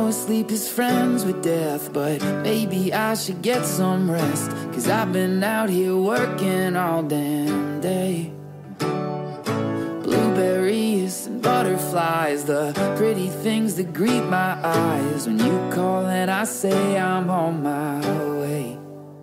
know sleep is friends with death, but maybe I should get some rest, 'cause I've been out here working all damn day. Blueberries and butterflies, the pretty things that greet my eyes when you call and I say I'm on my way.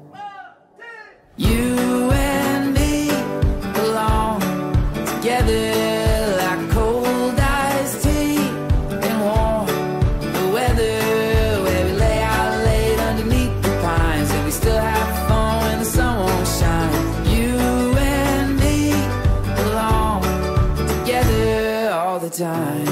You and me belong together like cold iced tea and warm the weather, where we lay out late underneath the pines and we still have fun when the sun won't shine. You and me belong together all the time.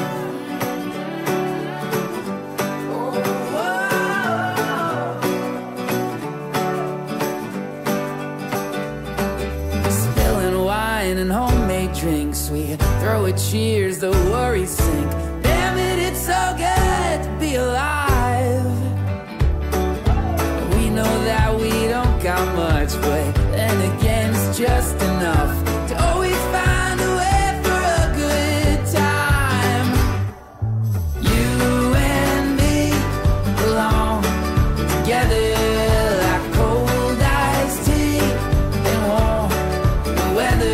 And homemade drinks, we throw a cheers, the worries sink. Damn it, it's so good to be alive. We know that we don't got much, but then again it's just enough to always find a way for a good time. You and me belong together like cold iced tea and warm the weather.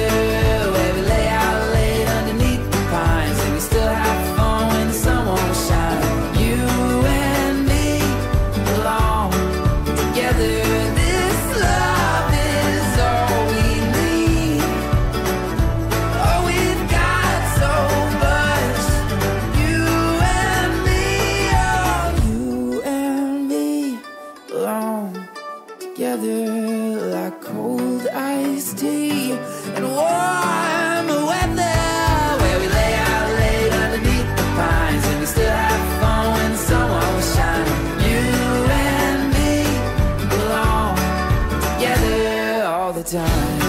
Together like cold iced tea and warm weather, where we lay out late underneath the pines and we still have fun when the sun won't shine. You and me belong together all the time.